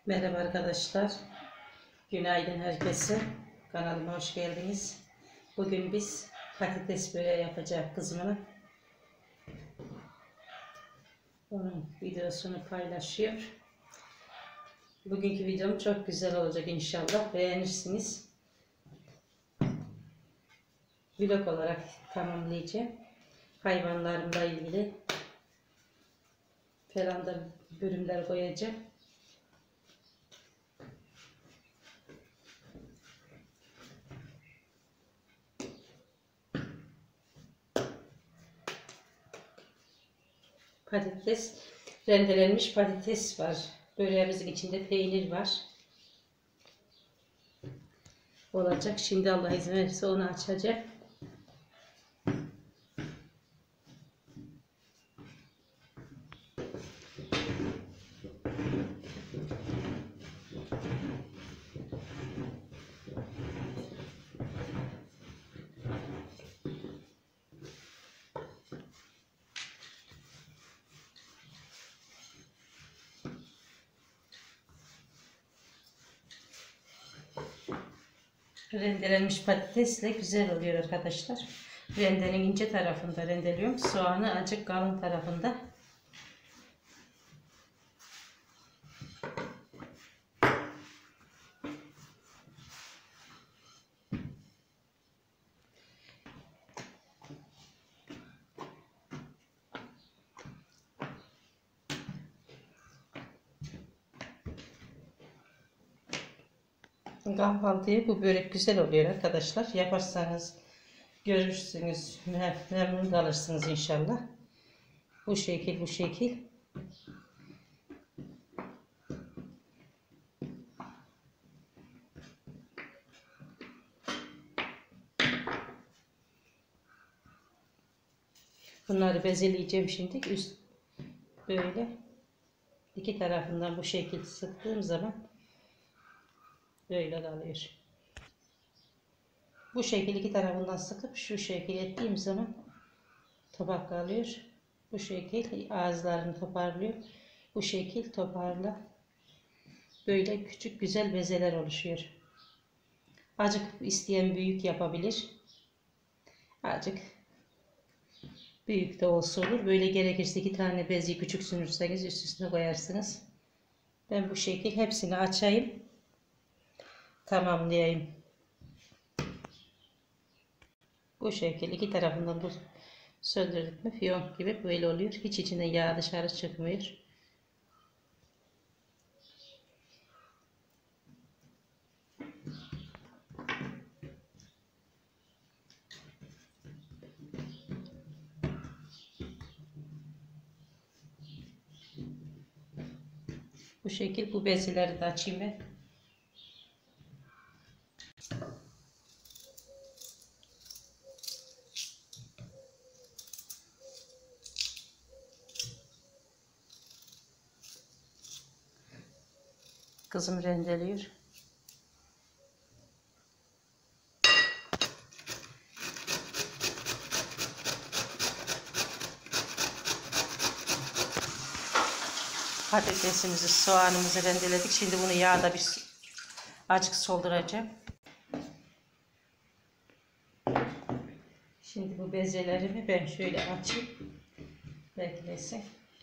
Merhaba arkadaşlar. Günaydın herkese. Kanalıma hoş geldiniz. Bugün biz patates böreği yapacağız kızımla. Onun videosunu paylaşıyor. Bugünkü videom çok güzel olacak inşallah. Beğenirsiniz. Vlog olarak tamamlayacağım. Hayvanlarımla ilgili falan da bölümler koyacağım. Patates, rendelenmiş patates var. Böreğimizin içinde peynir var. Olacak. Şimdi Allah izin verirse onu açacağım. Rendelenmiş patatesle güzel oluyor arkadaşlar. Rendenin ince tarafında rendeliyorum. Soğanı azıcık kalın tarafında. Kahvaltıya bu börek güzel oluyor arkadaşlar. Yaparsanız görürsünüz, memnun kalırsınız inşallah. Bu şekil. Bunları bezeleyeceğim şimdi. Üst böyle iki tarafından bu şekil sıktığım zaman böyle kalıyor. Bu şekil iki tarafından sıkıp şu şekil ettiğim zaman tabak kalıyor. Bu şekil ağızlarını toparlıyor. Bu şekil toparla. Böyle küçük güzel bezeler oluşuyor. Azıcık isteyen büyük yapabilir. Azıcık büyük de olsa olur. Böyle gerekirse iki tane bezi küçük sünürseniz üst üstüne koyarsınız. Ben bu şekil hepsini açayım. Tamamlayayım. Bu şekil iki tarafından da söndürdük mü fiyonk gibi böyle oluyor. Hiç içinden yağ dışarı çıkmıyor. Bu şekil bu bezeleri de açayım ben. Kızım rendeliyor. Patatesimizi, soğanımızı rendeledik. Şimdi bunu yağda bir azıcık solduracağım. Şimdi bu bezelerimi ben şöyle açayım. Beklesin.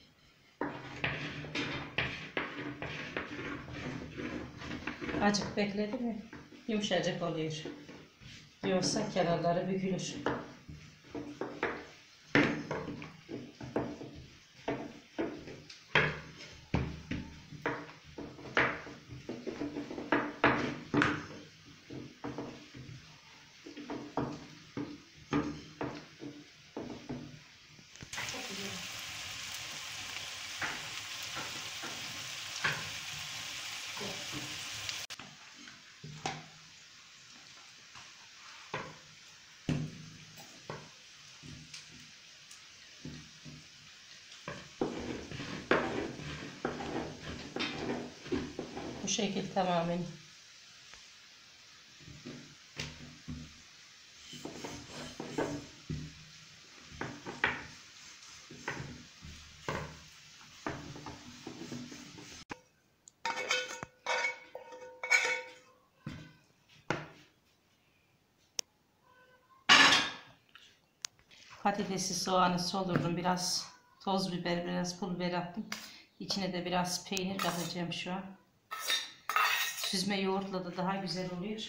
Azıcık bekledi mi yumuşacık oluyor. Yoksa kenarları bükülür. Bu şekil tamamen. Patatesi, soğanı soldurdum. Biraz toz biber, biraz pul biber attım. İçine de biraz peynir katacağım şu an. Süzme yoğurtla da daha güzel oluyor.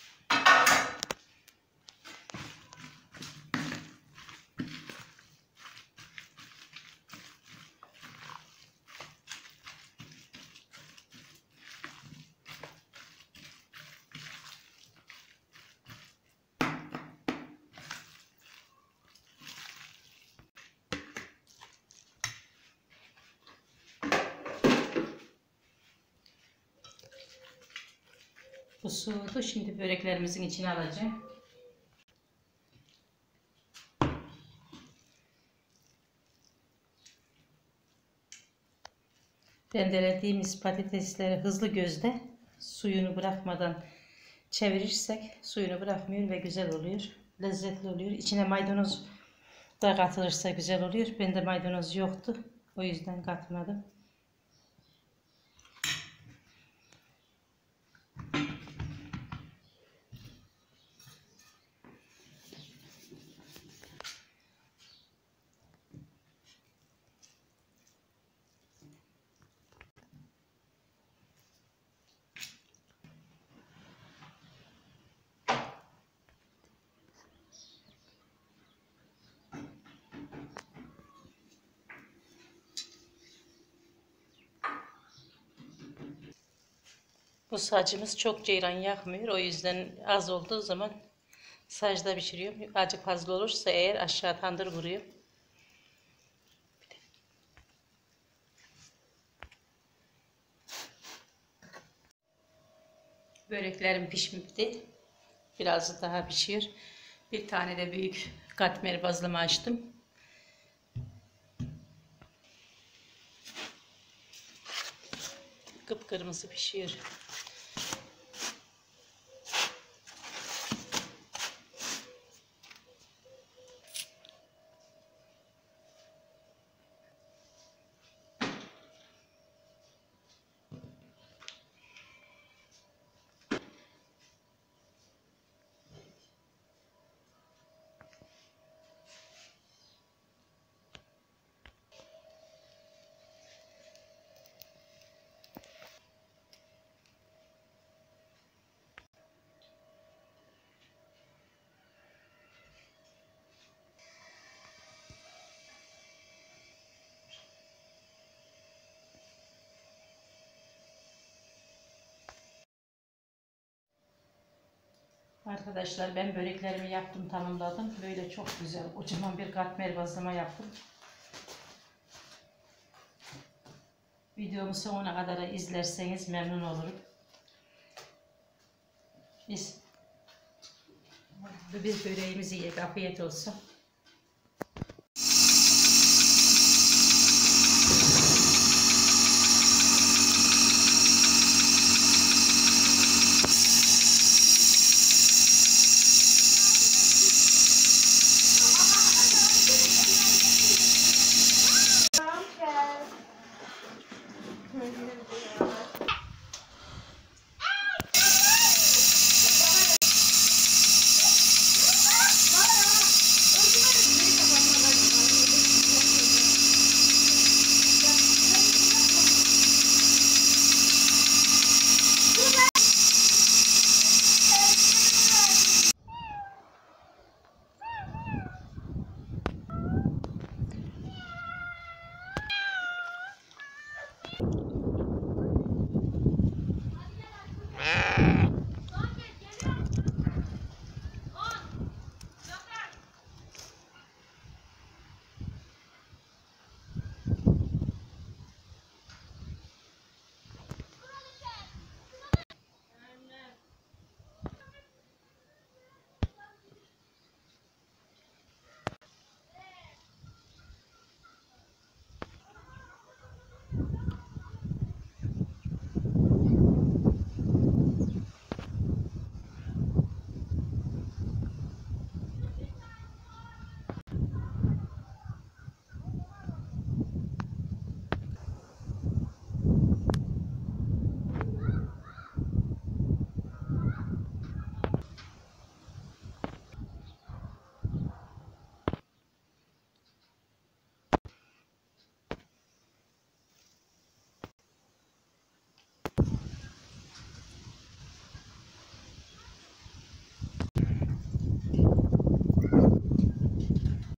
Bu soğudu. Şimdi böreklerimizin içine alacağım. Rendelediğimiz patatesleri hızlı gözde suyunu bırakmadan çevirirsek suyunu bırakmıyor ve güzel oluyor. Lezzetli oluyor. İçine maydanoz da katılırsa güzel oluyor. Bende maydanoz yoktu. O yüzden katmadım. Bu sacımız çok ceyran yakmıyor. O yüzden az olduğu zaman sacda pişiriyorum. Azıcık fazla olursa eğer aşağı tandır vuruyor. Böreklerim pişmişti. Biraz daha pişiyor. Bir tane de büyük katmer bazlama açtım. Kıpkırmızı pişiyor. Arkadaşlar ben böreklerimi yaptım, tamamladım. Böyle çok güzel kocaman bir katmer bazlama yaptım. Videomu sonuna kadar izlerseniz memnun olurum. Biz böreğimizi yiyek, afiyet olsun.